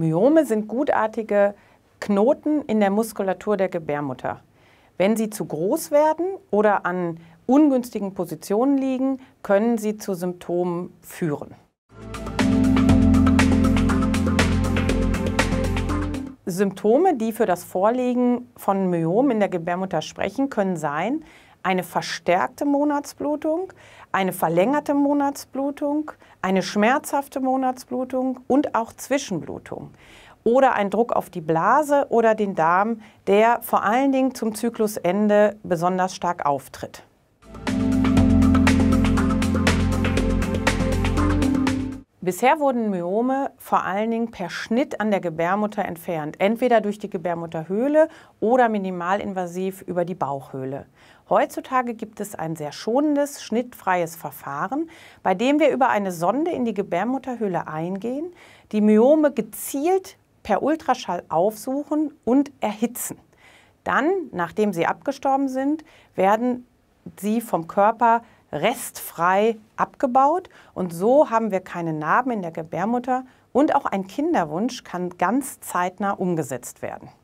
Myome sind gutartige Knoten in der Muskulatur der Gebärmutter. Wenn sie zu groß werden oder an ungünstigen Positionen liegen, können sie zu Symptomen führen. Symptome, die für das Vorliegen von Myomen in der Gebärmutter sprechen, können sein: eine verstärkte Monatsblutung, eine verlängerte Monatsblutung, eine schmerzhafte Monatsblutung und auch Zwischenblutung. Oder ein Druck auf die Blase oder den Darm, der vor allen Dingen zum Zyklusende besonders stark auftritt. Bisher wurden Myome vor allen Dingen per Schnitt an der Gebärmutter entfernt, entweder durch die Gebärmutterhöhle oder minimalinvasiv über die Bauchhöhle. Heutzutage gibt es ein sehr schonendes, schnittfreies Verfahren, bei dem wir über eine Sonde in die Gebärmutterhöhle eingehen, die Myome gezielt per Ultraschall aufsuchen und erhitzen. Dann, nachdem sie abgestorben sind, werden sie vom Körper restfrei abgebaut und so haben wir keine Narben in der Gebärmutter und auch ein Kinderwunsch kann ganz zeitnah umgesetzt werden.